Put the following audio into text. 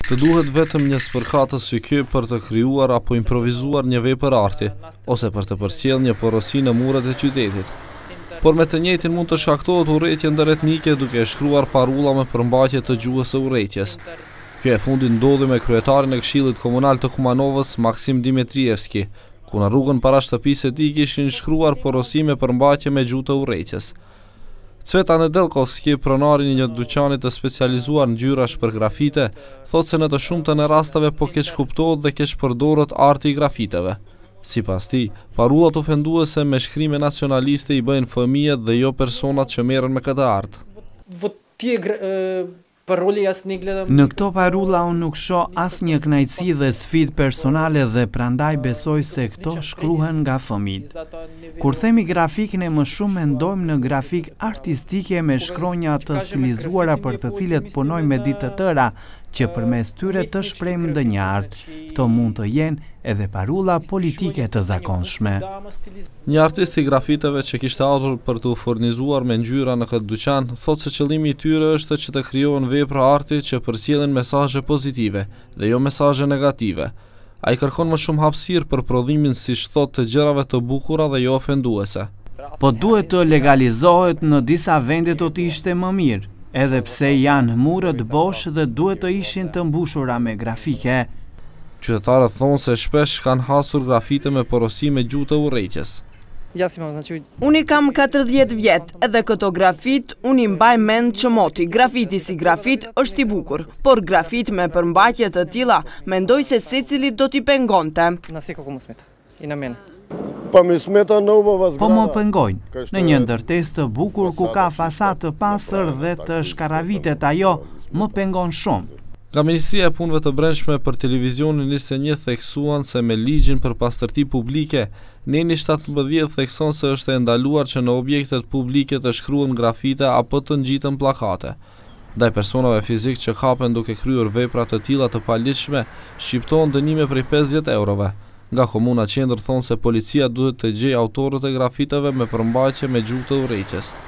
Të duhet vetëm një spërkatës si ky për të krijuar apo improvisuar një vepër arti, ose për të përcjellë një porosi në muret e qytetit. Por me të njëjtin mund të shkaktohet urrëtie ndëretnike duke shkruar parulla me përmbajtje të gjuhës së urrëties. Ky e fundit ndodhi me kryetarin e Këshillit Komunal të Kumanovës, Maksim Dimitrievski, ku në rrugën para shtëpisë e tij kishin shkruar porosi me përmbajtje me gjuhë të urrëties. Cveta Nedelkovski, pronari një dyqani të specializuar në ngjyrash për grafite, thotë se në të shumtën e rasteve po keq kuptohet dhe keq përdoret arti i grafiteve. Sipas tij, parullat ofenduese me shkrime nacionaliste i bëjnë fëmijët dhe jo personat që merren me këtë art. Në këto parulla unë nuk shoh asnjë kënaqësi dhe sfidë personale dhe prandaj besoj se këto shkruhen nga fëmijët. Kur themi grafik, ne më shumë mendojmë në grafik artistike me shkronja të stilizuara për të cilët punojmë me ditë të tëra, që përmes tyre të shprehim ndonjë art. Këto mund të jenë edhe parulla politike të zakonshme. Një artist i grafiteve që kishte ardhur për të furnizuar me ngjyra në këtë dyqan, thotë se qëllimi i tyre është që të krijohen vepra arti që përcjellin mesazhe pozitive dhe jo mesazhe negative. Ai kërkon më shumë hapësirë për prodhimin, siç thotë, të gjërave të bukura dhe jo ofenduese. Po duhet të legalizohet në disa vende do të ishte më mirë, edhe pse janë murët bosh dhe duhet të ishin të mbushura me grafike. Qytetarët thonë se shpesh kanë hasur grafite me porosi me gjuhë të urrëties. Unë kam 40 vjet, edhe këto grafit unë i mbaj mend që moti, grafiti si grafit është i bukur, por grafit me përmbajtje të tilla, mendoj se secili do t'i pengonte. Po më pengojnë, në një ndërtesë të bukur ku ka fasadë të pastër dhe të shkaravitet ajo, më pengon shumë. Nga Ministria e Punëve të Brendshme për Televizionin 21 theksuan se me ligjin për pastërti publike, Neni 17 thekson se është e ndaluar që në objektet publike të shkruhen grafite apo të ngjiten pllakate. Ndaj personave fizik që kapen duke kryer vepra të tilla të paligjshme, shqiptohen dënime prej 50 eurove. Nga Komuna Qendër thonë se policia duhet të gjejë autorët e grafiteve me përmbajtje me gjuhë të urrëties.